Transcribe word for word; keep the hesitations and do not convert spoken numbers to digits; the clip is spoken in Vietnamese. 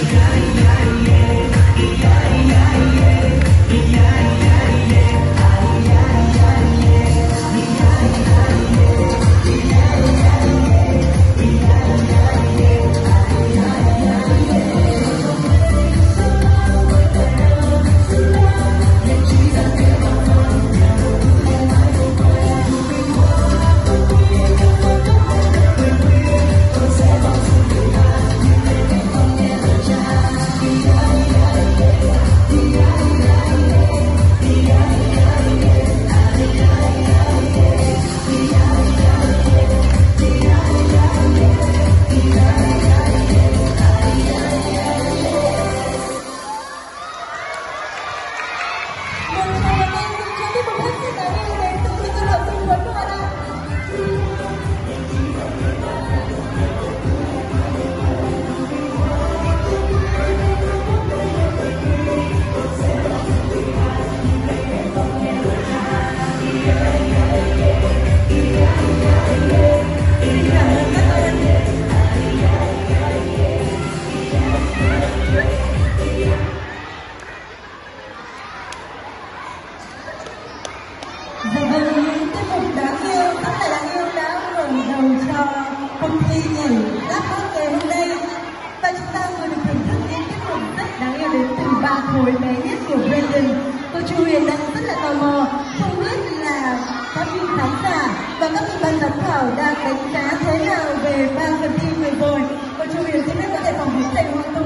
Dạ vâng, những tiết mục đáng yêu, rất là đáng yêu đã mở đầu cho cuộc thi nhảy rap hot ngày hôm nay. Và chúng ta vừa được thưởng thức những tiết mục rất đáng yêu đến từ ba khối bé nhất của Brandon. Cô Chu Huyền đang rất là tò mò, không biết là các vị khán giả và các vị ban giám khảo đang đánh giá thế nào về ba phần thi vừa rồi. Cô Chu Huyền xin phép có thể phỏng vấn thầy Hoàng